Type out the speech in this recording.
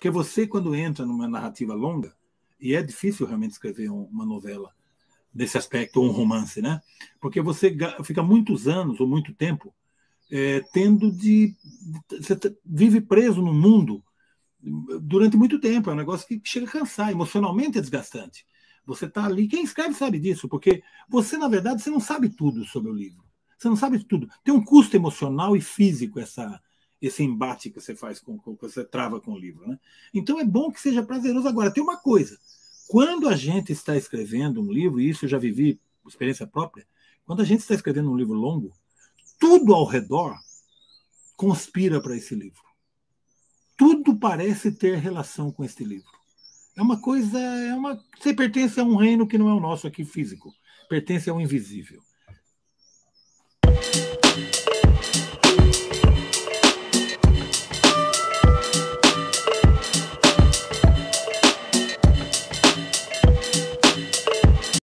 Porque você, quando entra numa narrativa longa, e é difícil realmente escrever uma novela desse aspecto, ou um romance, né? Porque você fica muitos anos ou muito tempo tendo de. Você vive preso no mundo durante muito tempo. É um negócio que chega a cansar, emocionalmente é desgastante. Você está ali, quem escreve sabe disso, porque você, na verdade, você não sabe tudo sobre o livro. Você não sabe tudo. Tem um custo emocional e físico esse embate que você faz, que você trava com o livro. Né? Então é bom que seja prazeroso. Agora, tem uma coisa. Quando a gente está escrevendo um livro, e isso eu já vivi experiência própria, quando a gente está escrevendo um livro longo, tudo ao redor conspira para esse livro. Tudo parece ter relação com este livro. É uma coisa, você pertence a um reino que não é o nosso aqui físico, pertence ao invisível.